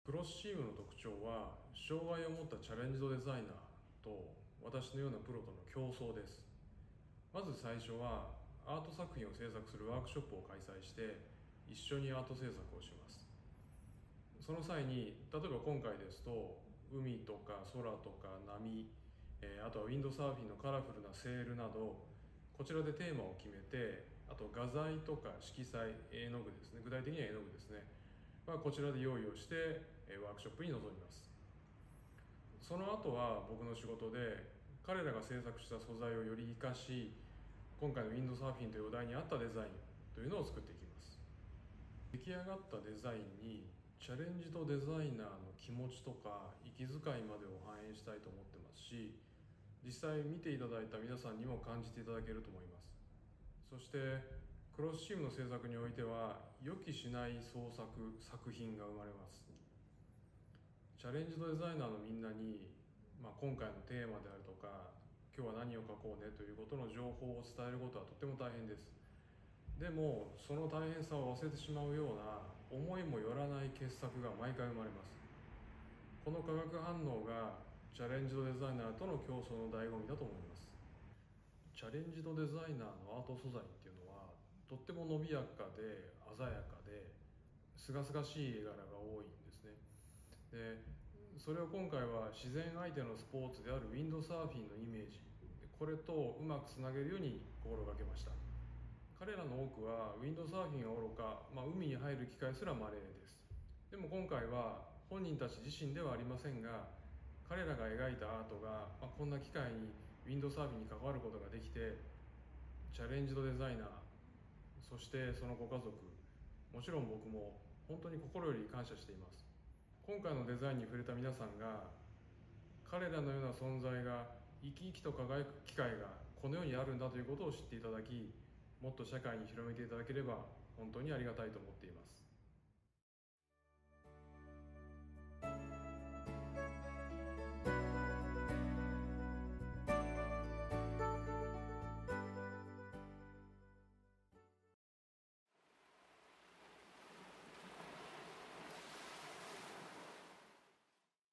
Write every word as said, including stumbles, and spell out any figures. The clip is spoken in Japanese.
クロスチームの特徴は、障害を持ったチャレンジドデザイナーと私のようなプロとの競争です。まず最初はアート作品を制作するワークショップを開催して、一緒にアート制作をします。その際に、例えば今回ですと海とか空とか波、えーあとはウィンドサーフィンのカラフルなセールなど、こちらでテーマを決めて、あと画材とか色彩、絵の具ですね、具体的には絵の具ですね、まあ、こちらで用意をしてワークショップに臨みます。その後は僕の仕事で、彼らが制作した素材をより活かし、今回のウィンドサーフィンというお題に合ったデザインというのを作っていきます。出来上がったデザインにチャレンジとデザイナーの気持ちとか息遣いまでを反映したいと思ってますし、実際見ていただいた皆さんにも感じていただけると思います。そしてクロスチームの制作においては、予期しない創作作品が生まれます。チャレンジドデザイナーのみんなに、まあ、今回のテーマであるとか、今日は何を書こうねということの情報を伝えることはとても大変です。でもその大変さを忘れてしまうような思いもよらない傑作が毎回生まれます。この化学反応がチャレンジドデザイナーとの競争の醍醐味だと思います。チャレンジドデザイナーのアート素材っていうのは、とっても伸びやかで鮮やかで清々しい絵柄が多いんですね。でそれを今回は自然相手のスポーツであるウィンドサーフィンのイメージ、これとうまくつなげるように心がけました。彼らの多くはウィンドサーフィンはおろか、まあ、海に入る機会すら稀です。でも今回は本人たち自身ではありませんが、彼らが描いたアートが、まあ、こんな機会にウィンドサーフィンに関わることができて、チャレンジドデザイナー、そしてそのご家族、もちろん僕も本当に心より感謝しています。今回のデザインに触れた皆さんが、彼らのような存在が生き生きと輝く機会がこの世にあるんだということを知っていただき、もっと社会に広めていただければ本当にありがたいと思っています。